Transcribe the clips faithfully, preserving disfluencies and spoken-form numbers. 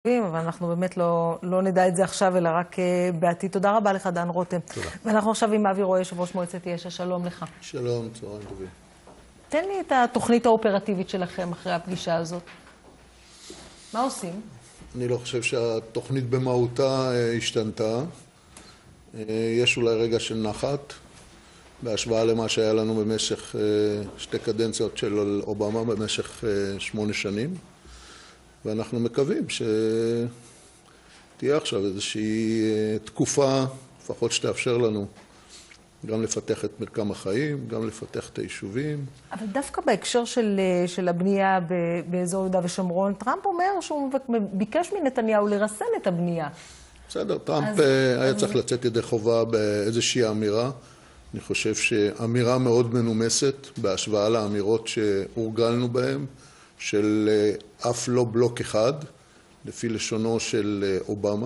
אבל אנחנו באמת לא, לא נדע את זה עכשיו, אלא רק בעתיד. תודה רבה לך, דן רותם. תודה. ואנחנו עכשיו עם אבי רואה, יושב ראש מועצת יש"ע. שלום לך. שלום, צהריים טובים. תן לי את התוכנית האופרטיבית שלכם אחרי הפגישה הזאת. מה עושים? אני לא חושב שהתוכנית במהותה השתנתה. יש אולי רגע של נחת, בהשוואה למה שהיה לנו במשך שתי קדנציות של אובמה במשך שמונה שנים. ואנחנו מקווים שתהיה עכשיו איזושהי תקופה, לפחות שתאפשר לנו גם לפתח את מרקם החיים, גם לפתח את היישובים. אבל דווקא בהקשר של, של הבנייה באזור יהודה ושומרון, טראמפ אומר שהוא ביקש מנתניהו לרסן את הבנייה. בסדר, טראמפ אז, היה אז... צריך לצאת ידי חובה באיזושהי אמירה. אני חושב שאמירה מאוד מנומסת בהשוואה לאמירות שהורגלנו בהן, של אף לא בלוק אחד, לפי לשונו של אובמה.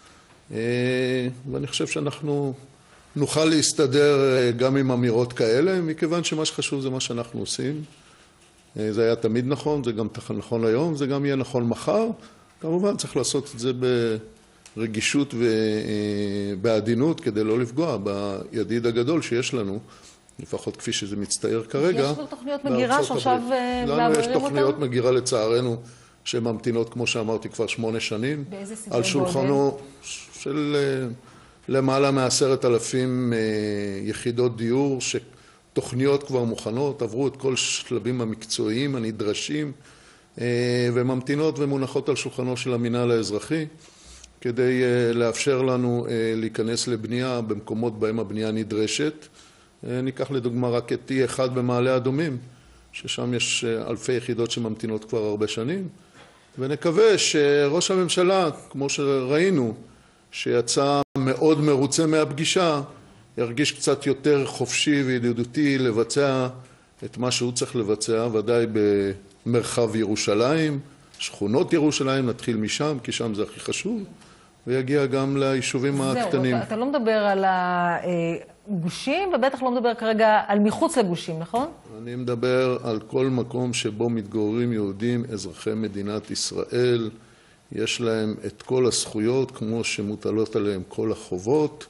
ואני חושב שאנחנו נוכל להסתדר גם עם אמירות כאלה, מכיוון שמה שחשוב זה מה שאנחנו עושים. זה היה תמיד נכון, זה גם נכון היום, זה גם יהיה נכון מחר. כמובן צריך לעשות את זה ברגישות ובעדינות, כדי לא לפגוע בידיד הגדול שיש לנו, לפחות כפי שזה מצטייר כרגע. יש לו תוכניות מגירה שעכשיו מעבירים אותם? לנו יש תוכניות מגירה לצערנו, שממתינות, כמו שאמרתי, כבר שמונה שנים. באיזה סדרי על שולחנו של למעלה מעשרת אלפים יחידות דיור, שתוכניות כבר מוכנות, עברו את כל שלבים המקצועיים הנדרשים, וממתינות ומונחות על שולחנו של המינהל האזרחי, כדי לאפשר לנו להיכנס לבנייה במקומות בהם הבנייה נדרשת. ניקח לדוגמה רק את טי אחד במעלה אדומים, ששם יש אלפי יחידות שממתינות כבר הרבה שנים, ונקווה שראש הממשלה, כמו שראינו, שיצא מאוד מרוצה מהפגישה, ירגיש קצת יותר חופשי וידידותי לבצע את מה שהוא צריך לבצע, ודאי במרחב ירושלים, שכונות ירושלים, נתחיל משם, כי שם זה הכי חשוב, ויגיע גם ליישובים הקטנים. זהו, אתה לא מדבר על הגושים, ובטח לא מדבר כרגע על מחוץ לגושים, נכון? אני מדבר על כל מקום שבו מתגוררים יהודים, אזרחי מדינת ישראל, יש להם את כל הזכויות, כמו שמוטלות עליהם כל החובות,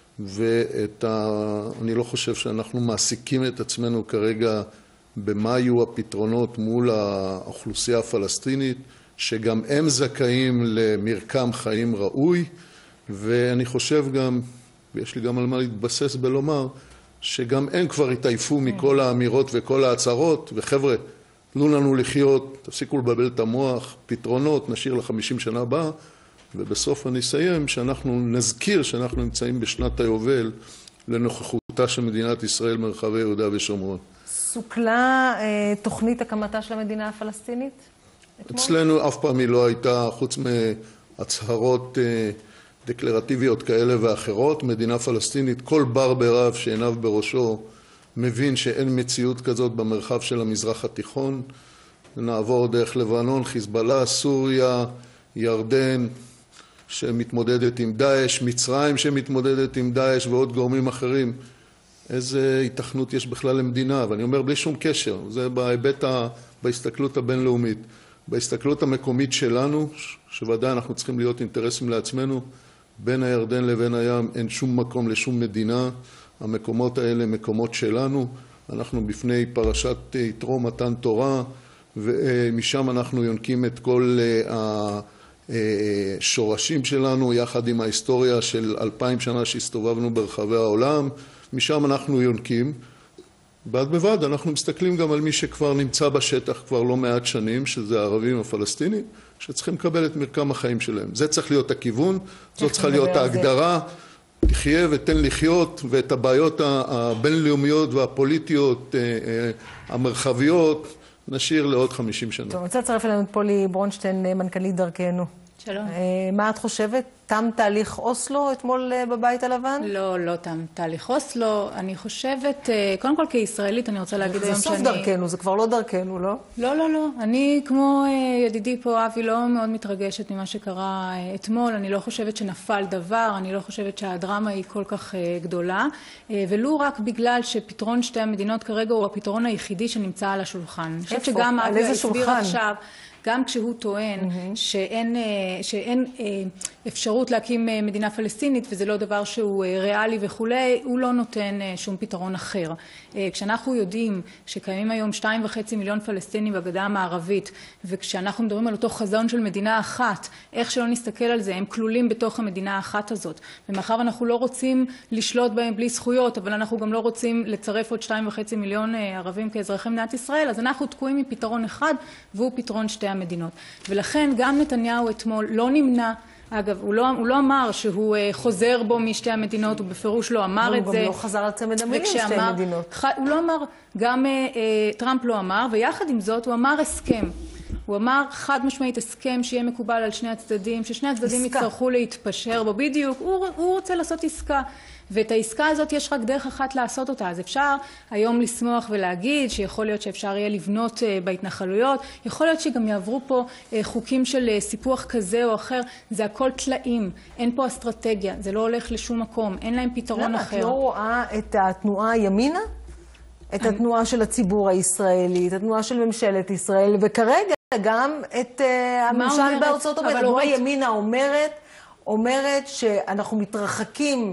ואני לא חושב שאנחנו מעסיקים את עצמנו כרגע במה יהיו הפתרונות מול האוכלוסייה הפלסטינית, שגם הם זכאים למרקם חיים ראוי, ואני חושב גם, ויש לי גם על מה להתבסס בלומר, שגם הם כבר התעייפו מכל האמירות וכל ההצהרות, וחבר'ה, תנו לנו לחיות, תפסיקו לבלבל את המוח, פתרונות, נשאיר ל-חמישים שנה הבאה, ובסוף אני אסיים שאנחנו נזכיר שאנחנו נמצאים בשנת היובל לנוכחותה של מדינת ישראל מרחבי יהודה ושומרון. סוכלה אה, תוכנית הקמתה של המדינה הפלסטינית? אצלנו אף פעם היא לא הייתה, חוץ מהצהרות אה, דקלרטיביות כאלה ואחרות, מדינה פלסטינית, כל בר ברב שעיניו בראשו מבין שאין מציאות כזאת במרחב של המזרח התיכון. נעבור דרך לבנון, חיזבאללה, סוריה, ירדן שמתמודדת עם דאעש, מצרים שמתמודדת עם דאעש ועוד גורמים אחרים. איזה התכנות יש בכלל למדינה, ואני אומר בלי שום קשר, זה בהיבט, ה... בהסתכלות הבינלאומית. בהסתכלות המקומית שלנו, שוודאי אנחנו צריכים להיות אינטרסים לעצמנו, בין הירדן לבין הים אין שום מקום לשום מדינה, המקומות האלה מקומות שלנו, אנחנו בפני פרשת יתרו מתן תורה, ומשם אנחנו יונקים את כל השורשים שלנו, יחד עם ההיסטוריה של אלפיים שנה שהסתובבנו ברחבי העולם, משם אנחנו יונקים. בד בבד אנחנו מסתכלים גם על מי שכבר נמצא בשטח כבר לא מעט שנים, שזה הערבים הפלסטינים, שצריכים לקבל את מרקם החיים שלהם. זה צריך להיות הכיוון, זאת צריכה להיות ההגדרה, תחיה ותן לחיות, ואת הבעיות הבינלאומיות והפוליטיות המרחביות נשאיר לעוד חמישים שנה. טוב, אני רוצה לצרף אלינו את פולי ברונשטיין, מנכ"לית דרכנו. שלום. מה את חושבת? תם תהליך אוסלו אתמול בבית הלבן? לא, לא תם תהליך אוסלו. אני חושבת, קודם כל כישראלית, אני רוצה להגיד היום שאני... זה סוף דרכנו, זה כבר לא דרכנו, לא? לא, לא, לא. אני, כמו ידידי פה, אבי, לא מאוד מתרגשת ממה שקרה אתמול. אני לא חושבת שנפל דבר, אני לא חושבת שהדרמה היא כל כך גדולה, ולו רק בגלל שפתרון שתי המדינות כרגע הוא הפתרון היחידי שנמצא על השולחן. איפה? על איזה שולחן? גם כשהוא טוען mm-hmm. שאין, שאין אפשרות להקים מדינה פלסטינית, וזה לא דבר שהוא ריאלי וכולי, הוא לא נותן שום פתרון אחר. כשאנחנו יודעים שקיימים היום שתיים וחצי מיליון פלסטינים בגדה המערבית, וכשאנחנו מדברים על אותו חזון של מדינה אחת, איך שלא נסתכל על זה, הם כלולים בתוך המדינה האחת הזאת. ומאחר אנחנו לא רוצים לשלוט בהם בלי זכויות, אבל אנחנו גם לא רוצים לצרף עוד שתיים וחצי מיליון ערבים כאזרחי מדינת ישראל, אז אנחנו תקועים מפתרון אחד, והוא פתרון שתי המדינות. ולכן גם נתניהו אתמול לא נמנע, אגב, הוא לא, הוא לא אמר שהוא חוזר בו משתי המדינות, הוא בפירוש לא אמר את זה. הוא גם לא חזר על צמד המילים שתי המדינות. הוא לא אמר, גם טראמפ לא אמר, ויחד עם זאת הוא אמר הסכם. הוא אמר חד משמעית הסכם שיהיה מקובל על שני הצדדים, ששני הצדדים יצטרכו להתפשר בו בדיוק, הוא, הוא רוצה לעשות עסקה. ואת העסקה הזאת יש רק דרך אחת לעשות אותה, אז אפשר היום לשמוח ולהגיד שיכול להיות שאפשר יהיה לבנות בהתנחלויות, יכול להיות שגם יעברו פה חוקים של סיפוח כזה או אחר, זה הכל תלאים, אין פה אסטרטגיה, זה לא הולך לשום מקום, אין להם פתרון אחר. למה את לא רואה את התנועה ימינה? את התנועה של הציבור הישראלי, את התנועה של ממשלת ישראל, וכרגע גם את הממשל בארצות הברית. התנועה ימינה אומרת, אומרת שאנחנו מתרחקים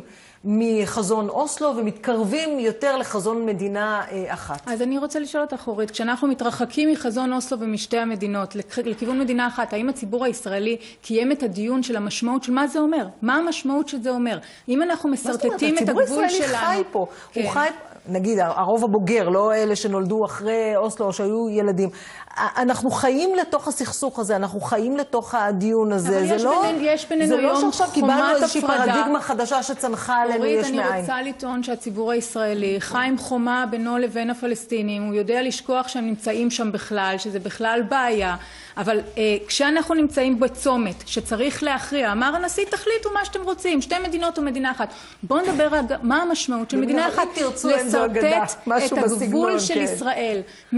מחזון אוסלו ומתקרבים יותר לחזון מדינה אחת. אז אני רוצה לשאול אותך, אורית, כשאנחנו מתרחקים מחזון אוסלו ומשתי המדינות לכיוון מדינה אחת, האם הציבור הישראלי קיים את הדיון של המשמעות של מה זה אומר? מה המשמעות שזה אומר? אם אנחנו מסרטטים את הגבול שלנו... הציבור הישראלי חי פה. הוא חי, נגיד, הרוב הבוגר, לא אלה שנולדו אחרי אוסלו או שהיו ילדים. אנחנו חיים לתוך הסכסוך הזה, אנחנו חיים לתוך הדיון הזה. אבל יש, לא, בינינו, יש בינינו זה לא שעכשיו קיבלנו איזושהי פרדיגמה חדשה שצנחה עלינו יש מאין. אורית, אני רוצה לטעון שהציבור הישראלי חי עם חומה בינו לבין הפלסטינים, הוא יודע לשכוח שהם נמצאים שם בכלל, שזה בכלל בעיה. אבל אה, כשאנחנו נמצאים בצומת שצריך להכריע, אמר הנשיא, תחליטו מה שאתם רוצים, שתי מדינות או מדינה אחת. בואו נדבר על מה המשמעות של מדינה אחת, לסרטט את הגבול של ישראל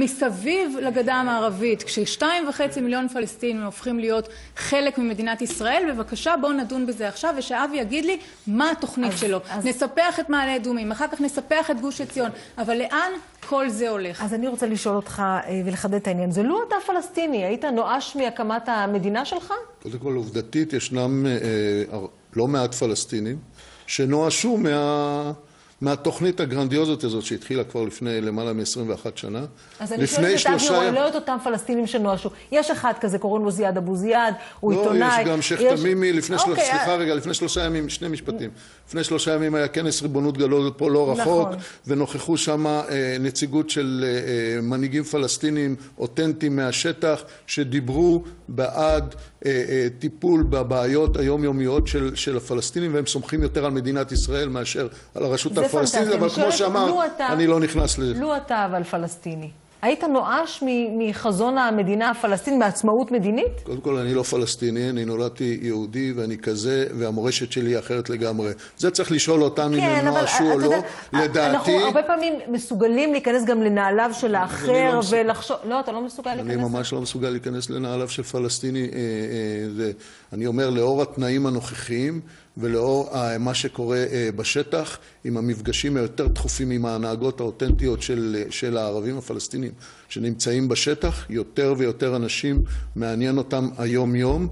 מסביב לגדה המערבית, כששתיים וחצי מיליון פלסטינים הופכים להיות חלק ממדינת ישראל, בבקשה בואו נדון בזה עכשיו, ושאבי יגיד לי מה התוכנית שלו. נספח את מעלה אדומים, אחר כך נספח את גוש עציון, אבל לאן כל זה הולך? אז אני רוצה לשאול אותך ולחדד את העניין. זה לא אתה פלסטיני, היית נואש מהקמת המדינה שלך? קודם כל, עובדתית, ישנם אה, לא מעט פלסטינים שנואשו מה... מהתוכנית הגרנדיוזית הזאת שהתחילה כבר לפני למעלה מ-עשרים ואחת שנה. אז אני שואלת את אבי רואה, לא את אותם פלסטינים שנואשו. יש אחד כזה, קוראים לו זיאד אבו זיאד, הוא עיתונאי. לא, יש גם שייח' תמימי, לפני שלושה, סליחה רגע, לפני שלושה ימים, שני משפטים. לפני שלושה ימים היה כנס ריבונות גדול פה לא רחוק, ונוכחו שם נציגות של מנהיגים פלסטינים אותנטיים מהשטח, שדיברו בעד טיפול בבעיות היומיומיות של, של הפלסטינים, והם סומכים יותר על מדינת ישראל מאשר על הרשות הפלסטינית, אבל כמו שאמר, אני לא נכנס לזה. לו אתה אבל פלסטיני. היית נואש מחזון המדינה הפלסטינית, מעצמאות מדינית? קודם כל, אני לא פלסטיני, אני נולדתי יהודי ואני כזה, והמורשת שלי היא אחרת לגמרי. זה צריך לשאול אותם אם הם נואשו או לא. לדעתי... אנחנו הרבה פעמים מסוגלים להיכנס גם לנעליו של האחר ולחשוב... לא, אתה לא מסוגל להיכנס? אני ממש לא מסוגל להיכנס לנעליו של פלסטיני. אני אומר, לאור התנאים הנוכחיים, ולאור מה שקורה בשטח, עם המפגשים היותר דחופים עם ההנהגות האותנטיות של, של הערבים הפלסטינים שנמצאים בשטח, יותר ויותר אנשים מעניין אותם היום-יום,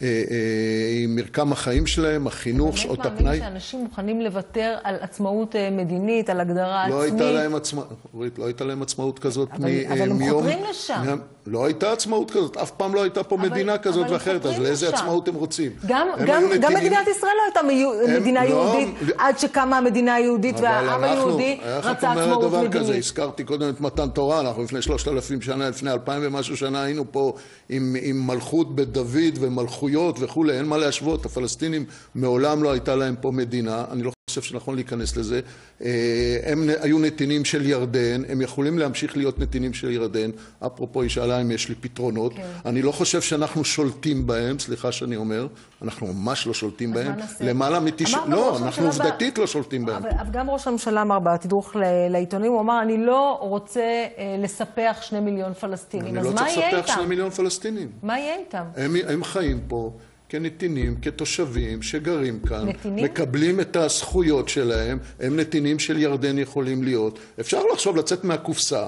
עם מרקם החיים שלהם, החינוך, שעות הפנאי. באמת מאמין שאנשים מוכנים לוותר על עצמאות מדינית, על הגדרה עצמית? לא הייתה להם עצמאות, לא הייתה להם עצמאות כזאת אבל, מיום... אבל הם חותרים לשם. לא הייתה עצמאות כזאת, אף פעם לא הייתה פה אבל, מדינה כזאת ואחרת, אז לאיזה עצמאות הם רוצים? גם, גם, גם נתינים... מדינת ישראל לא הייתה מיו... הם, מדינה לא, יהודית, לא... עד שקמה המדינה היהודית והעם היהודי רצה עצמאות מדינית. כזה, הזכרתי קודם את מתן תורה, אנחנו לפני שלושת אלפים שנה, לפני אלפיים ומשהו שנה, היינו פה עם, עם מלכות בית דוד ומלכויות וכו', אין מה להשוות, הפלסטינים מעולם לא הייתה להם פה מדינה, אני לא חושב שנכון להיכנס לזה, הם היו נתינים של ירדן, הם יכולים להמשיך להיות נתינים של ירדן, אפרופו היא שאלה אם יש לי פתרונות, okay. אני לא חושב שאנחנו שולטים בהם, סליחה שאני אומר, אנחנו ממש לא שולטים בהם, למעלה מתשע, לא, אנחנו עובדתית לא שולטים בהם. אבל גם ראש הממשלה אמר בתדרוך לעיתונים, הוא אמר, אני לא רוצה לספח שני מיליון פלסטינים, אז מה יהיה איתם? אני לא צריך לספח שני מיליון פלסטינים. מה יהיה איתם? הם חיים פה. כנתינים, כתושבים שגרים כאן, נתינים? מקבלים את הזכויות שלהם, הם נתינים של ירדן יכולים להיות. אפשר לחשוב לצאת מהקופסה,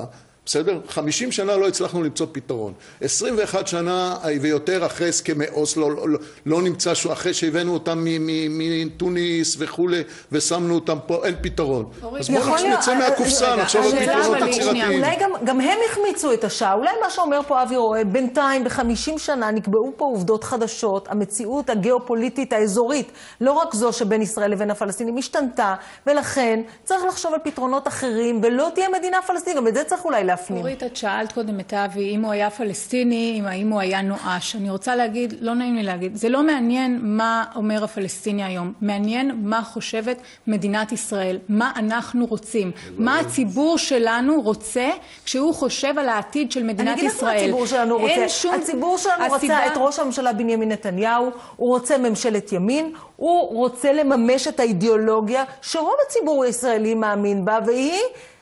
בסדר? חמישים שנה לא הצלחנו למצוא פתרון. עשרים ואחת שנה ויותר אחרי הסכמי אוסלו, לא, לא, לא נמצא שהוא, אחרי שהבאנו אותם מתוניס וכולי, ושמנו אותם פה, אין פתרון. אז בואו נצא מהקופסה, נחשוב על פתרונות יצירתיים. אולי גם, גם הם החמיצו את השעה. אולי מה שאומר פה אבי רואה, בינתיים ב-חמישים שנה נקבעו פה עובדות חדשות, המציאות הגיאופוליטית האזורית, לא רק זו שבין ישראל לבין הפלסטינים, השתנתה, ולכן צריך לחשוב על פתרונות אחרים, ולא תהיה מדינה פלסטינית. גם את זה צריך אולי להפנים. אורית, את שאלת קודם את אבי, אם הוא היה פלסטיני, אם הוא היה נואש. אני רוצה להגיד, לא נעים לי להגיד, זה לא מעניין מה אומר הפלסטיני היום, מעניין מה חושבת מדינת ישראל, מה אנחנו רוצים, מה הציבור שלנו רוצה כשהוא חושב על העתיד של מדינת ישראל. אני אגיד לך מה הציבור שלנו רוצה. שום... הציבור שלנו הסיבה... רוצה את ראש הממשלה בנימין נתניהו, הוא רוצה ממשלת ימין, הוא רוצה לממש את האידיאולוגיה שרוב הציבור הישראלי מאמין בה, והיא...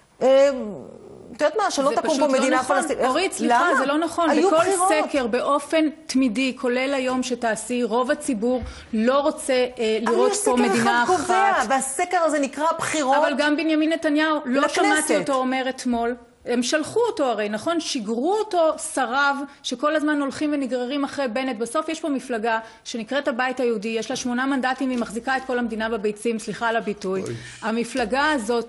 את יודעת מה, שלא תקום פה מדינה פלסטינית. אורית, סליחה, זה לא נכון. בכל סקר, באופן תמידי, כולל היום שתעשי, רוב הציבור לא רוצה לראות פה מדינה אחת. אבל יש סקר אחד קובע, והסקר הזה נקרא בחירות לכנסת. אבל גם בנימין נתניהו, לא שמעתי אותו אומר אתמול. הם שלחו אותו הרי, נכון? שיגרו אותו שריו שכל הזמן הולכים ונגררים אחרי בנט. בסוף יש פה מפלגה שנקראת הבית היהודי, יש לה שמונה מנדטים, היא מחזיקה את כל המדינה בביצים, סליחה על הביטוי. המפלגה הזאת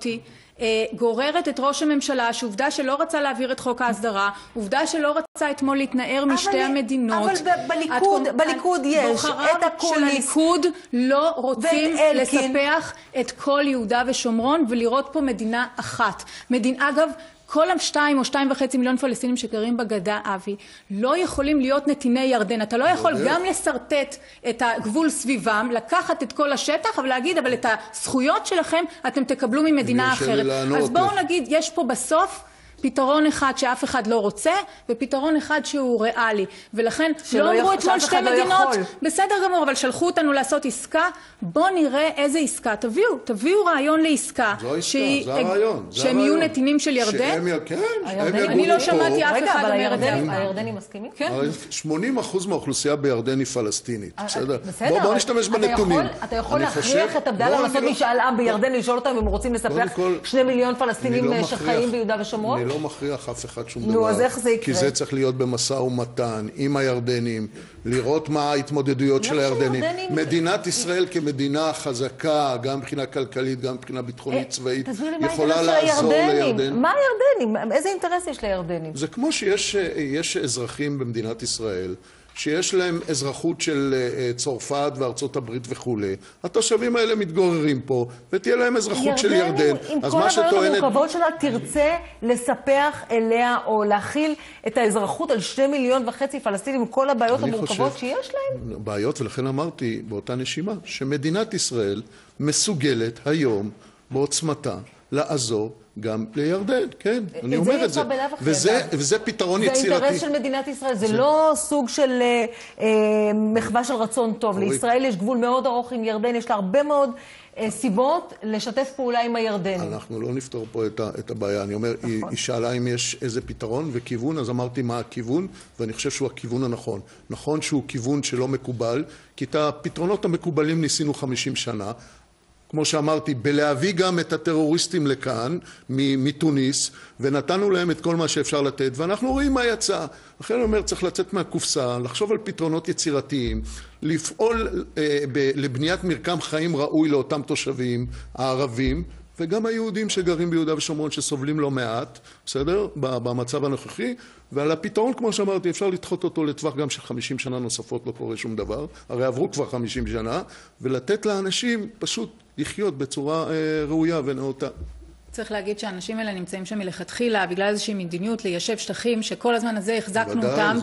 גוררת את ראש הממשלה, שעובדה שלא רצה להעביר את חוק ההסדרה, עובדה שלא רצה אתמול להתנער משתי המדינות. אבל בליכוד, בליכוד יש את אקוניס. שלליכוד לא רוצים לספח את כל יהודה ושומרון ולראות פה מדינה אחת. מדינה, אגב, כל השתיים או שתיים וחצי מיליון פלסטינים שגרים בגדה, אבי, לא יכולים להיות נתיני ירדן. אתה לא יכול גם לסרטט את הגבול סביבם, לקחת את כל השטח, אבל להגיד, אבל את הזכויות שלכם אתם תקבלו ממדינה אחרת. אז בואו נגיד, יש פה בסוף פתרון אחד שאף אחד לא רוצה, ופתרון אחד שהוא ריאלי. ולכן לא אמרו אתמול שתי מדינות. בסדר גמור, אבל שלחו אותנו לעשות עסקה. בואו נראה איזה עסקה. תביאו, תביאו רעיון לעסקה. זו עסקה, זה הרעיון. שהם יהיו נתינים של ירדן. כן, אני לא שמעתי אף אחד אומר את זה. הירדנים מסכימים? שמונים אחוז מהאוכלוסייה בירדן היא פלסטינית. בסדר? בואו נשתמש בנתונים. אתה יכול להכריח את עבדאללה לעשות משאל עם בירדן, לשאול אותם אם הם רוצים לספח שני מיליון פלסטינים שחיים ביהודה ושומרון? אני לא מכריח אף אחד שום דבר. נו, אז איך זה יקרה? כי זה צריך להיות במשא ומתן עם הירדנים, לראות מה ההתמודדויות של הירדנים. מדינת ישראל כמדינה חזקה, גם מבחינה כלכלית, גם מבחינה ביטחונית צבאית, יכולה לעזור לירדנים. מה הירדנים? איזה אינטרס יש לירדנים? זה כמו שיש אזרחים במדינת ישראל, שיש להם אזרחות של צרפת וארצות הברית וכו'. התושבים האלה מתגוררים פה, ותהיה להם אזרחות של ירדן. ירדן, עם כל הבעיות המורכבות שלה, תרצה לספח אליה או להכיל את האזרחות על שני מיליון וחצי פלסטינים, עם כל הבעיות המורכבות שיש להם? בעיות, ולכן אמרתי באותה נשימה, שמדינת ישראל מסוגלת היום בעוצמתה לעזור גם לירדן, כן, אני אומר את זה. וזה פתרון יצירתי. זה אינטרס של מדינת ישראל, זה לא סוג של מחווה של רצון טוב. לישראל יש גבול מאוד ארוך עם ירדן, יש לה הרבה מאוד סיבות לשתף פעולה עם הירדנים. אנחנו לא נפתור פה את הבעיה. אני אומר, היא שאלה אם יש איזה פתרון וכיוון, אז אמרתי מה הכיוון, ואני חושב שהוא הכיוון הנכון. נכון שהוא כיוון שלא מקובל, כי את הפתרונות המקובלים ניסינו חמישים שנה, כמו שאמרתי, בלהביא גם את הטרוריסטים לכאן, מתוניס, ונתנו להם את כל מה שאפשר לתת, ואנחנו רואים מה יצא. לכן אני אומר, צריך לצאת מהקופסה, לחשוב על פתרונות יצירתיים, לפעול אה, ב- לבניית מרקם חיים ראוי לאותם תושבים הערבים, וגם היהודים שגרים ביהודה ושומרון שסובלים לא מעט, בסדר? במצב הנוכחי, ועל הפתרון, כמו שאמרתי, אפשר לדחות אותו לטווח גם של חמישים שנה נוספות, לא קורה שום דבר, הרי עברו כבר חמישים שנה, ולתת לאנשים פשוט לחיות בצורה אה, ראויה ונאותה. צריך להגיד שהאנשים האלה נמצאים שם מלכתחילה בגלל איזושהי מדיניות ליישב שטחים שכל הזמן הזה החזקנו אותם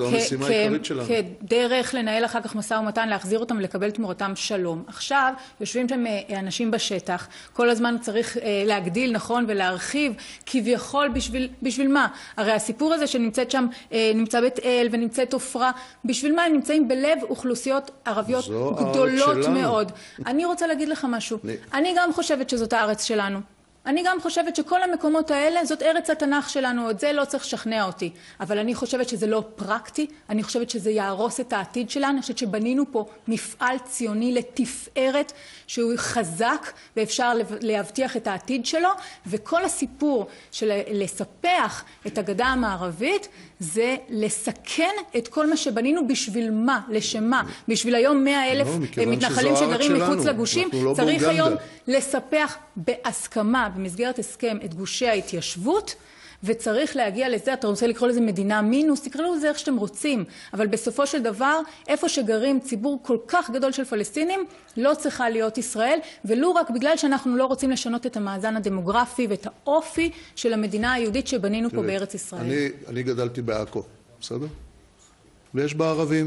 כדרך לנהל אחר כך משא ומתן, להחזיר אותם ולקבל תמורתם שלום. עכשיו יושבים שם אנשים בשטח, כל הזמן צריך להגדיל, נכון, ולהרחיב כביכול בשביל, בשביל מה? הרי הסיפור הזה שנמצאת שם, נמצא בית אל ונמצאת עופרה, בשביל מה? הם נמצאים בלב אוכלוסיות ערביות גדולות מאוד. אני רוצה להגיד לך משהו. אני גם חושבת שזאת הארץ שלנו. אני גם חושבת שכל המקומות האלה זאת ארץ התנ"ך שלנו, את זה לא צריך לשכנע אותי. אבל אני חושבת שזה לא פרקטי, אני חושבת שזה יהרוס את העתיד שלנו, אני חושבת שבנינו פה מפעל ציוני לתפארת שהוא חזק ואפשר להבטיח את העתיד שלו, וכל הסיפור של לספח את הגדה המערבית זה לסכן את כל מה שבנינו. בשביל מה? לשמה? בשביל היום מאה אלף מתנחלים שגרים מחוץ לגושים? צריך היום לספח בהסכמה, במסגרת הסכם, את גושי ההתיישבות, וצריך להגיע לזה, אתה רוצה לקרוא לזה מדינה מינוס, תקראו לזה איך שאתם רוצים, אבל בסופו של דבר, איפה שגרים ציבור כל כך גדול של פלסטינים, לא צריכה להיות ישראל, ולו רק בגלל שאנחנו לא רוצים לשנות את המאזן הדמוגרפי ואת האופי של המדינה היהודית שבנינו פה בארץ ישראל. אני, אני גדלתי בעכו, בסדר? ויש בה ערבים,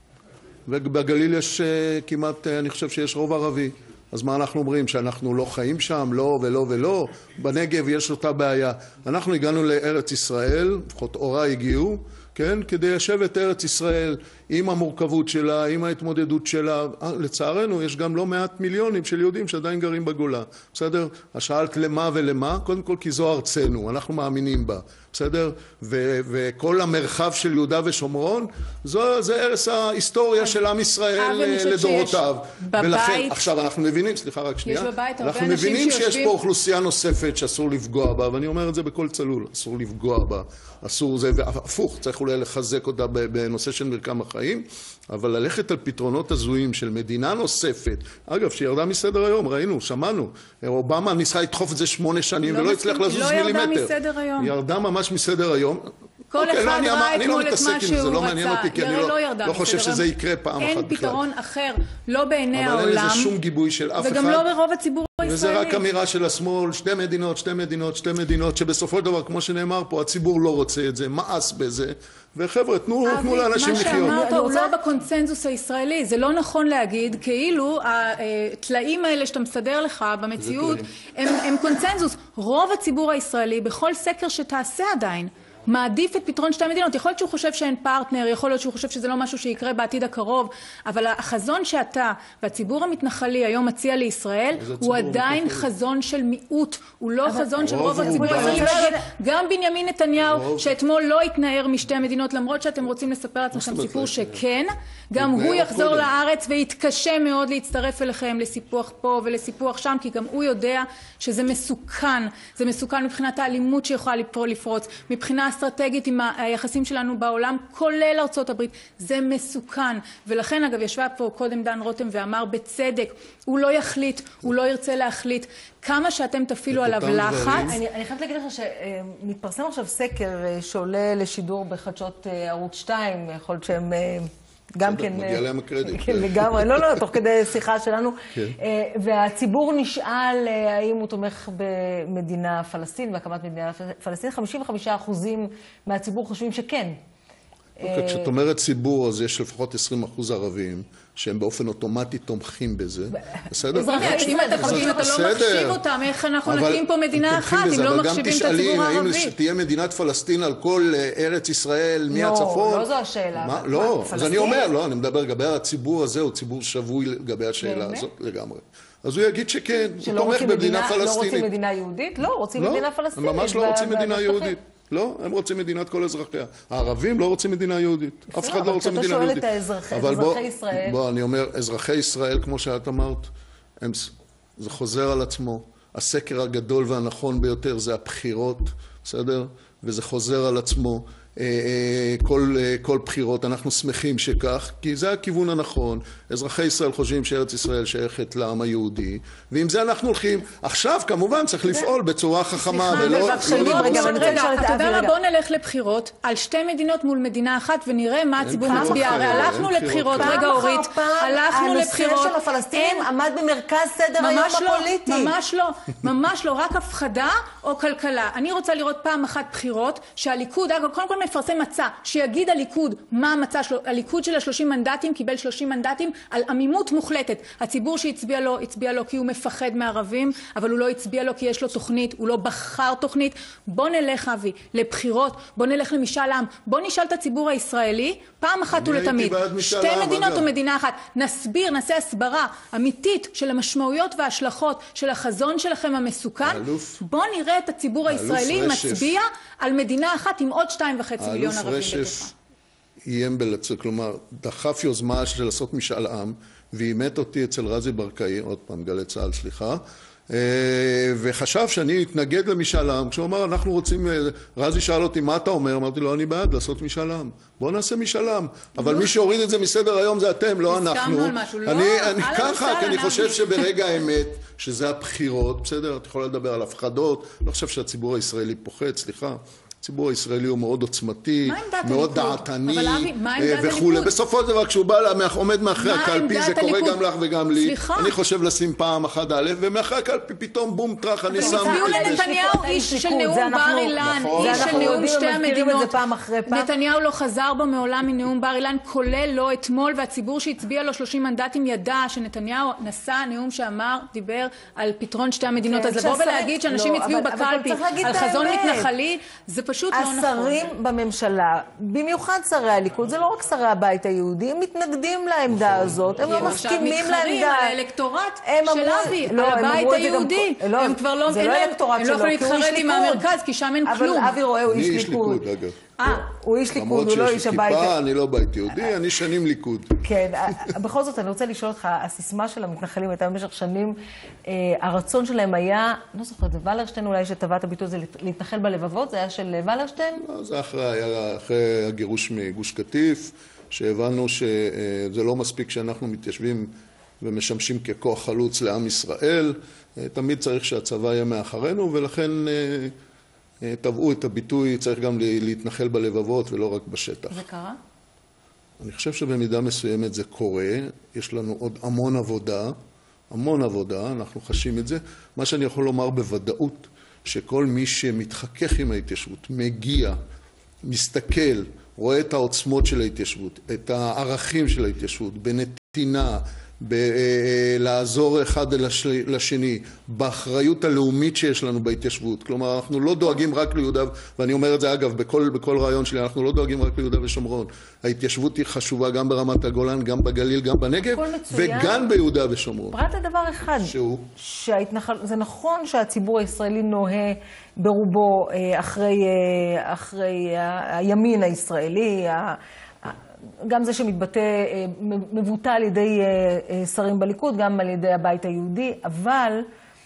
ובגליל יש כמעט, אני חושב שיש רוב ערבי. אז מה אנחנו אומרים? שאנחנו לא חיים שם? לא ולא ולא. בנגב יש אותה בעיה. אנחנו הגענו לארץ ישראל, לפחות הוריי הגיעו, כן? כדי לשבת את ארץ ישראל עם המורכבות שלה, עם ההתמודדות שלה. לצערנו, יש גם לא מעט מיליונים של יהודים שעדיין גרים בגולה. בסדר? אז שאלת למה ולמה? קודם כל כי זו ארצנו, אנחנו מאמינים בה. בסדר? ו- וכל המרחב של יהודה ושומרון, זו, זה ערש ההיסטוריה של עם ישראל לדורותיו. ולכן, עכשיו אנחנו מבינים, סליחה רק שנייה, אנחנו מבינים שיש פה אוכלוסייה נוספת שאסור לפגוע בה, ואני אומר את זה בכל צלול, אסור לפגוע בה, אסור זה, והפוך, צריך אולי לחזק אותה בנושא של מרקם החיים, אבל ללכת על פתרונות הזויים של מדינה נוספת, אגב, שירדה מסדר היום, ראינו, שמענו, אובמה ניסה לדחוף את זה שמונה שנים ולא הצליח לזוז מילימטר. ירדה ממש מסדר היום. כל אחד ראה אתמול את מה שהוא רצה. כי אני לא חושב שזה יקרה פעם אחת בכלל. אין פתרון אחר, לא בעיני העולם. אבל אין לזה שום גיבוי של אף אחד. וגם לא ברוב הציבור הישראלי. וזה רק אמירה של השמאל, שתי מדינות, שתי מדינות, שתי מדינות, שבסופו של דבר, כמו שנאמר פה, הציבור לא רוצה את זה, מאס בזה. וחבר'ה, תנו לאנשים לחיות. מה שאמרת הוא לא בקונצנזוס הישראלי. זה לא נכון להגיד, כאילו התלאים האלה שאתה מסדר לך במציאות, הם קונצנזוס. רוב הציבור הישראלי, בכל סקר שתעשה עדיין, מעדיף את פתרון שתי המדינות. יכול להיות שהוא חושב שאין פרטנר, יכול להיות שהוא חושב שזה לא משהו שיקרה בעתיד הקרוב, אבל החזון שאתה והציבור המתנחלי היום מציע לישראל, הוא עדיין חזון של מיעוט, הוא לא חזון של רוב הציבור הישראלי. גם בנימין נתניהו, שאתמול לא התנער משתי המדינות, למרות שאתם רוצים לספר לעצמכם סיפור שכן, גם הוא יחזור לארץ ויתקשה מאוד להצטרף אליכם לסיפוח פה ולסיפוח שם, כי גם הוא יודע שזה מסוכן. זה מסוכן מבחינת האלימות שיכולה לפרוץ, מבחינה אסטרטגית עם היחסים שלנו בעולם, כולל ארצות הברית. זה מסוכן. ולכן, אגב, ישבה פה קודם דן רותם ואמר בצדק, הוא לא יחליט, הוא לא ירצה להחליט. כמה שאתם תפעילו עליו לחץ. אני, אני חייבת להגיד לך שמתפרסם עכשיו סקר שעולה לשידור בחדשות ערוץ שתיים, יכול להיות שהם גם כן... מגיע להם הקרדיט. כן, לגמרי. לא, לא, תוך כדי שיחה שלנו. והציבור נשאל האם הוא תומך במדינה פלסטין, בהקמת מדינה פלסטין. חמישים וחמישה אחוזים מהציבור חושבים שכן. כשאת אומרת ציבור, אז יש לפחות עשרים אחוז ערבים, שהם באופן אוטומטי תומכים בזה. בסדר? אם אתה לא מחשיב אותם, איך אנחנו נקים פה מדינה אחת, אם לא מחשיבים את הציבור הערבי? אבל גם תשאלים, האם תהיה מדינת פלסטין על כל ארץ ישראל מהצפון? לא, לא זו השאלה. לא, אז אני אומר, לא, אני מדבר לגבי הציבור הזה, הוא ציבור שבוי לגבי השאלה הזאת לגמרי. אז הוא יגיד שכן, הוא תומך במדינה פלסטינית. לא רוצים מדינה יהודית? לא, רוצים מדינה פלסטינית. ממש לא רוצים מדינה יהודית. לא, הם רוצים מדינת כל אזרחיה. הערבים לא רוצים מדינה יהודית. אף אחד לא רוצה מדינה יהודית. אבל כשאתה שואל את אזרחי ישראל... בוא, אני אומר, אזרחי ישראל, כמו שאת אמרת, זה חוזר על עצמו. הסקר הגדול והנכון ביותר זה הבחירות, בסדר? וזה חוזר על עצמו. כל, כל בחירות, אנחנו שמחים שכך, כי זה הכיוון הנכון. אזרחי ישראל חושבים שארץ ישראל שייכת לעם היהודי, ועם זה אנחנו הולכים. עכשיו, כמובן, צריך לפעול בצורה חכמה, ולא... רגע, אתה יודע מה? בוא נלך לבחירות על שתי מדינות מול מדינה אחת, ונראה מה הציבור מצביע. הרי הלכנו לבחירות, רגע אורית, הלכנו לבחירות. הנושא של הפלסטינים עמד במרכז סדר היום הפוליטי. ממש לא, ממש לא, רק הפחדה או כלכלה. אני רוצה לראות פעם אחת בחירות, שהליכוד, אגב, קודם כל לפרסם מצע שיגיד הליכוד מה המצע שלו. הליכוד של ה-שלושים מנדטים קיבל שלושים מנדטים על עמימות מוחלטת. הציבור שהצביע לו, הצביע לו כי הוא מפחד מערבים, אבל הוא לא הצביע לו כי יש לו תוכנית, הוא לא בחר תוכנית. בוא נלך, אבי, לבחירות, בוא נלך למשאל עם, בוא נשאל את הציבור הישראלי פעם אחת ולתמיד. שתי מדינות או מדינה אחת. נסביר, נעשה הסברה אמיתית של המשמעויות וההשלכות של החזון שלכם המסוכן. בוא נראה את הציבור הישראלי מצביע על מדינה אחת עם עוד שתיים וחצי מיליון ערבים בתוכה. האלוף רשף איים בלצק, כלומר, דחף יוזמה של לעשות משאל עם, ואימת אותי אצל רזי ברקאי, עוד פעם, גלי צהל, סליחה, וחשב שאני אתנגד למשאל עם, כשהוא אמר, אנחנו רוצים, רזי שאל אותי, מה אתה אומר? אמרתי לו, אני בעד לעשות משאל עם. בואו נעשה משאל עם. אבל מי שהוריד את זה מסדר היום זה אתם, לא אנחנו. אני ככה, כי אני חושב שברגע האמת, שזה הבחירות, בסדר? את יכולה לדבר על הפחדות, לא חושב שהציבור הישראלי פוחד, סליחה. הציבור הישראלי הוא מאוד עוצמתי, מאוד דעתני וכו'. בסופו של דבר, כשהוא בא, עומד מאחרי הקלפי, זה קורה גם לך וגם לי. אני חושב לשים פעם אחת א', ומאחרי הקלפי פתאום בום טרח, אני שם... הצביעו לנתניהו איש של נאום בר אילן, איש של נאום שתי המדינות. נתניהו לא חזר בו מעולם מנאום בר אילן, כולל לא אתמול, והציבור שהצביע לו שלושים מנדטים ידע שנתניהו נשא נאום שאמר, דיבר על פתרון שתי המדינות. אז לבוא ולהגיד שאנשים הצביעו בקלפי על חזון מתנחלי, זה פשוט לא נכון. השרים בממשלה, במיוחד שרי הליכוד, זה לא רק שרי הבית היהודי, הם מתנגדים לעמדה הזאת, הם לא מסכימים לעמדה. מתחרים על האלקטורט של אבי, על הבית היהודי. הם כבר לא, זה לא אלקטורט שלו, הם לא יכולים להתחרט עם המרכז, כי שם אין כלום. אבל אבי רואה, הוא איש ליכוד. הוא איש ליכוד, הוא לא איש הבית. למרות שיש לי כיפה, אני לא בית יהודי, אני שנים ליכוד. כן, בכל זאת אני רוצה לשאול אותך, הסיסמה של המתנחלים הייתה במשך שנים, הרצון שלהם היה, לא זוכרת, זה ולרשטיין אולי שטבע את הביטוי, זה להתנחל בלבבות, זה היה של ולרשטיין? זה אחרי הגירוש מגוש קטיף, שהבנו שזה לא מספיק שאנחנו מתיישבים ומשמשים ככוח חלוץ לעם ישראל, תמיד צריך שהצבא יהיה מאחרינו, ולכן טבעו את הביטוי, צריך גם להתנחל בלבבות ולא רק בשטח. זה קרה? אני חושב שבמידה מסוימת זה קורה, יש לנו עוד המון עבודה, המון עבודה, אנחנו חשים את זה. מה שאני יכול לומר בוודאות, שכל מי שמתחכך עם ההתיישבות, מגיע, מסתכל, רואה את העוצמות של ההתיישבות, את הערכים של ההתיישבות, בנתינה, לעזור אחד לשני, באחריות הלאומית שיש לנו בהתיישבות. כלומר, אנחנו לא דואגים רק ליהודה, ואני אומר את זה אגב, בכל, בכל רעיון שלי, אנחנו לא דואגים רק ליהודה ושומרון. ההתיישבות היא חשובה גם ברמת הגולן, גם בגליל, גם בנגב, וגם ביהודה ושומרון. פרט לדבר אחד, שהוא? שההתנחל... זה נכון שהציבור הישראלי נוהה ברובו אחרי, אחרי הימין הישראלי, גם זה שמתבטא, מבוטא על ידי שרים בליכוד, גם על ידי הבית היהודי, אבל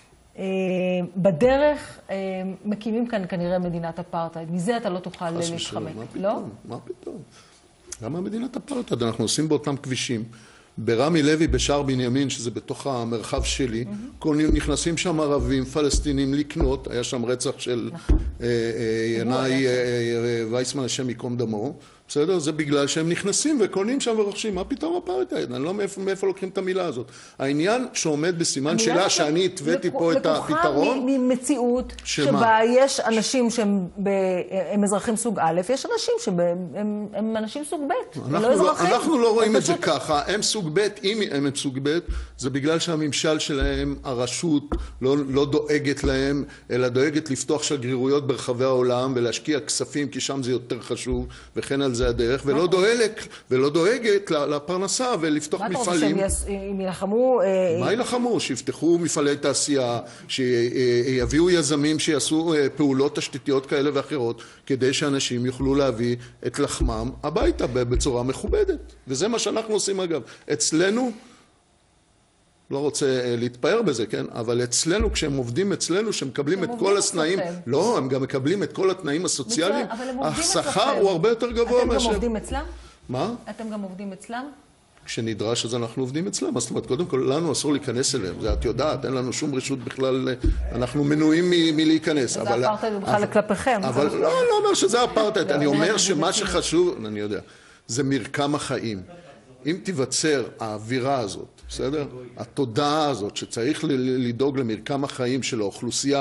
בדרך מקימים כאן כנראה מדינת אפרטהייד. מזה אתה לא תוכל להתחמק, לא? מה פתאום? למה מדינת אפרטהייד? אנחנו עושים באותם כבישים. ברמי לוי, בשער בנימין, שזה בתוך המרחב שלי, נכנסים שם ערבים, פלסטינים, לקנות, היה שם רצח של ינאי וייסמן, השם יקום דמו, בסדר? זה בגלל שהם נכנסים וקונים שם ורוכשים. מה פתאום אפרטהייד? אני לא מאיפה לוקחים את המילה הזאת. העניין שעומד בסימן שאלה שאני התוויתי פה את הפתרון... לקוחה ממציאות שבה יש אנשים שהם אזרחים סוג א', יש אנשים שהם אנשים סוג ב', לא אזרחים. אנחנו לא רואים את זה ככה. הם סוג ב', אם הם סוג ב', זה בגלל שהממשל שלהם, הרשות, לא דואגת להם, אלא דואגת לפתוח שגרירויות ברחבי העולם ולהשקיע כספים, כי שם זה יותר חשוב, וכן על זה הדרך, ולא דואגת, ולא דואגת לפרנסה ולפתוח מפעלים. מה אתה רוצה שהם ילחמו? מה ילחמו? שיפתחו מפעלי תעשייה, שיביאו יזמים שיעשו פעולות תשתיתיות כאלה ואחרות, כדי שאנשים יוכלו להביא את לחמם הביתה בצורה מכובדת. וזה מה שאנחנו עושים אגב. אצלנו, לא רוצה להתפאר בזה, כן? אבל אצלנו, כשהם עובדים אצלנו, שמקבלים את כל התנאים, לא, הם גם מקבלים את כל התנאים הסוציאליים, השכר הוא הרבה יותר גבוה מאשר... אתם גם עובדים אצלם? מה? אתם גם עובדים אצלם? כשנדרש אז אנחנו עובדים אצלם. אז זאת אומרת, קודם כל, לנו אסור להיכנס אליהם. זה את יודעת, אין לנו שום רשות בכלל, אנחנו מנועים מלהיכנס. זה אפרטהייד בכלל כלפיכם. אבל לא, לא אומר שזה אפרטהייד. אני אומר שמה שחשוב, אני יודע, זה מרקם החיים. אם תיווצר האווירה הזאת, בסדר? התודעה הזאת שצריך לדאוג למרקם החיים של האוכלוסייה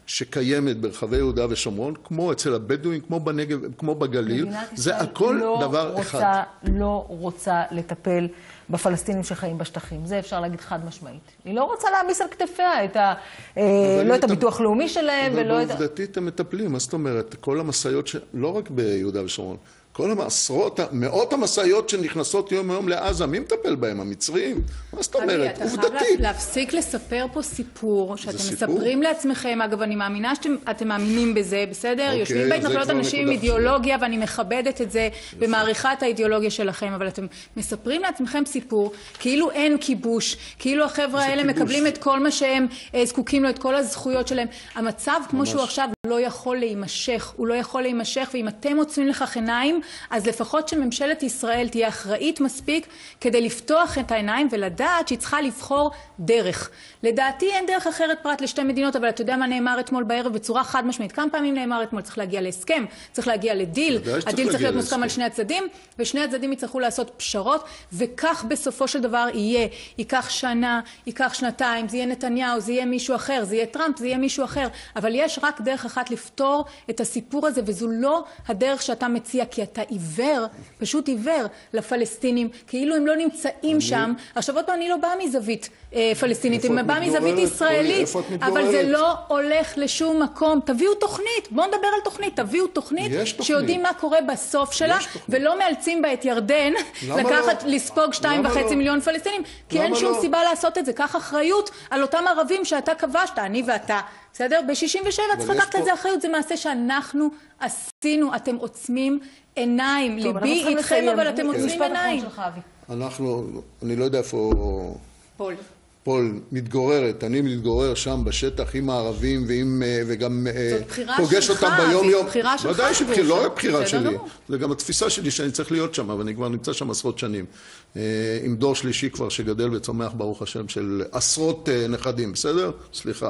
שקיימת ברחבי יהודה ושומרון, כמו אצל הבדואים, כמו בנגב, כמו בגליל, זה הכל לא דבר רוצה, אחד. לא רוצה לטפל בפלסטינים שחיים בשטחים. זה אפשר להגיד חד משמעית. היא לא רוצה להעמיס על כתפיה את ה, לא את הביטוח לאומי שלהם ולא את... אבל בעובדתית הם מטפלים, מה זאת אומרת? כל המשאיות, ש... לא רק ביהודה ושומרון, כל העשרות, מאות המשאיות שנכנסות יום היום לעזה, מי מטפל בהם? המצרים? מה זאת אומרת? עובדתית. אתה חייב להפסיק לספר פה סיפור, שאתם מספרים לעצמכם, אגב, אני מאמינה שאתם מאמינים בזה, בסדר? יושבים בהתנחלות אנשים עם אידיאולוגיה, ואני מכבדת את זה, ומעריכה את האידיאולוגיה שלכם, אבל אתם מספרים לעצמכם סיפור, כאילו אין כיבוש, כאילו החבר'ה האלה מקבלים את כל מה שהם זקוקים לו, את כל הזכויות שלהם. המצב, כמו שהוא עכשיו, לא יכול להימשך, הוא לא יכול להימשך, ואם אתם עוצמים לכך עיניים, אז לפחות שממשלת ישראל תהיה אחראית מספיק כדי לפתוח את העיניים ולדעת שהיא צריכה לבחור דרך. לדעתי אין דרך אחרת פרט לשתי מדינות, אבל אתה יודע מה נאמר אתמול בערב בצורה חד משמעית. כמה פעמים נאמר אתמול? צריך להגיע להסכם, צריך להגיע לדיל, הדיל צריך להיות מוסכם על שני הצדדים, ושני הצדדים יצטרכו לעשות פשרות, וכך בסופו של דבר יהיה. ייקח שנה, ייקח שנתיים, זה יהיה נתניהו, זה יהיה מישהו אחר, זה יהיה טראמפ, זה יהיה מישהו אחר, אבל יש רק דרך אחת לפתור את הסיפור הזה, וזו לא הדרך שאתה מציע, כי אתה עיוור, פשוט עיוור לפלסטינים, כאילו הם לא נמצאים שם. עכשיו עוד פעם, אני לא באה מזווית פלסטינית, אני באה מזווית ישראלית, אבל זה לא הולך לשום מקום. תביאו תוכנית, בואו נדבר על תוכנית, תביאו תוכנית שיודעים מה קורה בסוף שלה, ולא מאלצים בה את ירדן לקחת, לספוג שתיים וחצי מיליון פלסטינים, כי אין שום סיבה לעשות את זה. קח אחריות על אותם ערבים שאתה כבשת, אני ואתה. בסדר? ב-שישים ושבע צריך לקחת את זה אחריות, זה מעשה שאנחנו עשינו, אתם עוצמים עיניים, ליבי איתכם, אבל אתם עוצמים עיניים. אנחנו, אני לא יודע איפה... פול. פול מתגוררת, אני מתגורר שם בשטח עם הערבים ועם, וגם פוגש אותם ביום יום. זאת בחירה שלך. ודאי שבחירה, לא רק בחירה שלי. זה גם התפיסה שלי שאני צריך להיות שם, ואני כבר נמצא שם עשרות שנים. עם דור שלישי כבר שגדל וצומח ברוך השם של עשרות נכדים, בסדר? סליחה,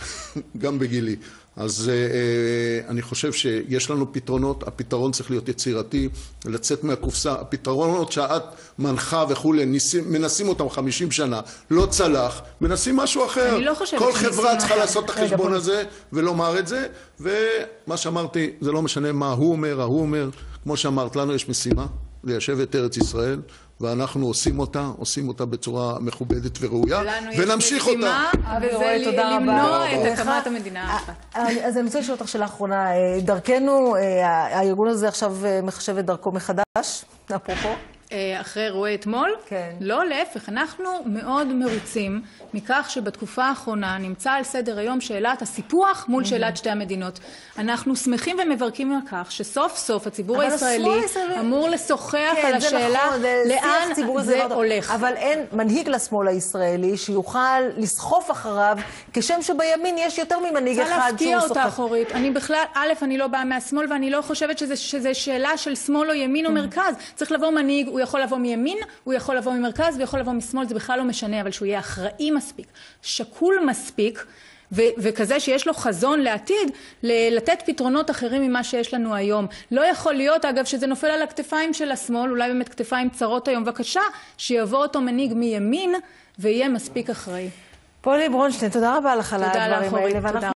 גם בגילי. אז uh, אני חושב שיש לנו פתרונות, הפתרון צריך להיות יצירתי, לצאת מהקופסה, הפתרונות שאת מנחה וכו', מנסים אותם חמישים שנה, לא צלח, מנסים משהו אחר. אני לא חושבת כל חברה צריכה לעשות את החשבון הזה ולומר את זה, ומה שאמרתי, זה לא משנה מה הוא אומר, ההוא אומר, כמו שאמרת, לנו יש משימה ליישב את ארץ ישראל, ואנחנו עושים אותה, עושים אותה בצורה מכובדת וראויה, ונמשיך אותה. וזה למנוע את הקמת המדינה. אז אני רוצה לשאול אותך שאלה אחרונה. דרכנו, הארגון הזה עכשיו מחשב את דרכו מחדש, אפרופו. אחרי אירועי אתמול? כן. לא, להפך, אנחנו מאוד מרוצים מכך שבתקופה האחרונה נמצא על סדר היום שאלת הסיפוח מול שאלת שתי המדינות. אנחנו שמחים ומברכים על כך שסוף סוף הציבור הישראלי אמור לשוחח על השאלה לאן זה הולך. אבל אין מנהיג לשמאל הישראלי שיוכל לסחוף אחריו, כשם שבימין יש יותר ממנהיג אחד שהוא סוחף. אני רוצה להפתיע אותך, אורית. אני בכלל, א', אני לא באה מהשמאל, ואני לא חושבת שזה שאלה של שמאל או ימין או מרכז. צריך לבוא מנהיג, הוא יכול לבוא מימין, הוא יכול לבוא ממרכז, ויכול לבוא משמאל, זה בכלל לא משנה, אבל שהוא יהיה אחראי מספיק, שקול מספיק, ו- וכזה שיש לו חזון לעתיד, ל- לתת פתרונות אחרים ממה שיש לנו היום. לא יכול להיות, אגב, שזה נופל על הכתפיים של השמאל, אולי באמת כתפיים צרות היום, בבקשה, שיבוא אותו מנהיג מימין, ויהיה מספיק אחראי. פולי ברונשטיין, תודה רבה לך על הדברים האלה. תודה לך, אורית, תודה.